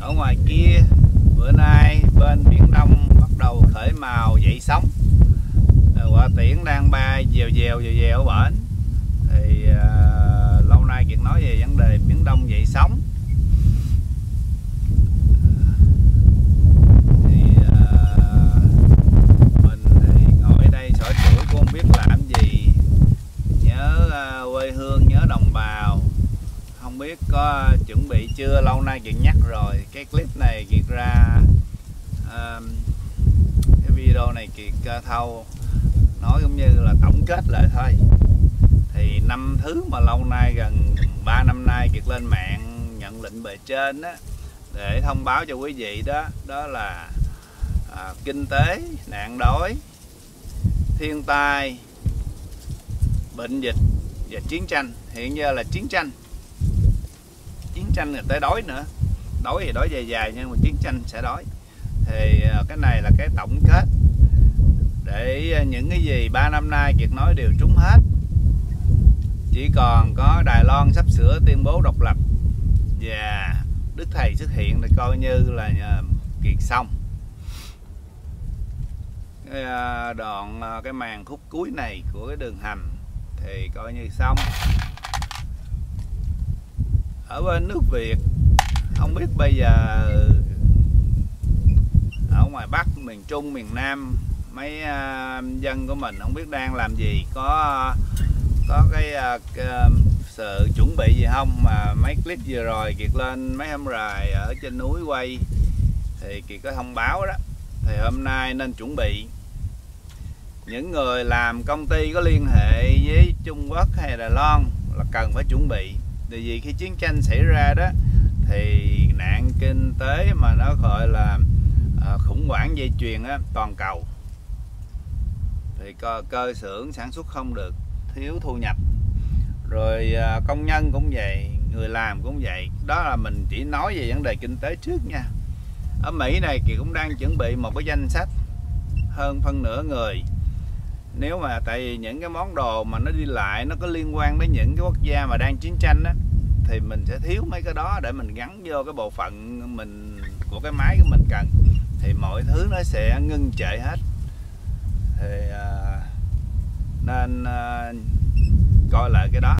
ở ngoài kia bữa nay bên Biển Đông bắt đầu khởi mào dậy sóng. Quả tiễn đang bay dèo dèo ở bển. Thì lâu nay Kiệt nói về vấn đề Biển Đông dậy sóng. Thì mình thì ngồi ở đây sỏi chuỗi cũng không biết làm gì. Nhớ quê hương, nhớ đồng bào. Không biết có chuẩn bị chưa, lâu nay Kiệt nhắc rồi. Cái clip này Kiệt ra cái video này Kiệt thâu nói cũng như là tổng kết lại thôi. Thì năm thứ mà lâu nay gần 3 năm nay Kiệt lên mạng nhận lệnh bề trên đó, để thông báo cho quý vị đó, đó là kinh tế, nạn đói, thiên tai, bệnh dịch và chiến tranh. Hiện giờ là chiến tranh rồi tới đói nữa. Đói thì đói dài nhưng mà chiến tranh sẽ đói. Thì cái này là cái tổng kết để những cái gì 3 năm nay Kiệt nói đều trúng hết. Chỉ còn có Đài Loan sắp sửa tuyên bố độc lập và Đức Thầy xuất hiện thì coi như là Kiệt xong. Cái màn khúc cuối này của cái đường hầm thì coi như xong. Ở bên nước Việt không biết bây giờ ở ngoài Bắc, miền Trung, miền Nam mấy dân của mình không biết đang làm gì, có cái sự chuẩn bị gì không. Mà mấy clip vừa rồi Kiệt lên mấy hôm rồi ở trên núi quay thì Kiệt có thông báo đó. Thì hôm nay nên chuẩn bị. Những người làm công ty có liên hệ với Trung Quốc hay Đài Loan là cần phải chuẩn bị. Tại vì khi chiến tranh xảy ra đó thì nạn kinh tế mà nó gọi là khủng hoảng dây chuyền á, toàn cầu, thì cơ xưởng sản xuất không được, thiếu thu nhập. Rồi công nhân cũng vậy, người làm cũng vậy. Đó là mình chỉ nói về vấn đề kinh tế trước nha. Ở Mỹ này Kiệt cũng đang chuẩn bị một cái danh sách hơn phân nửa người. Nếu mà tại vì những cái món đồ mà nó đi lại nó có liên quan đến những cái quốc gia mà đang chiến tranh á, thì mình sẽ thiếu mấy cái đó để mình gắn vô cái bộ phận mình của cái máy của mình cần. Thì mọi thứ nó sẽ ngưng trệ hết. Thì nên coi lại cái đó.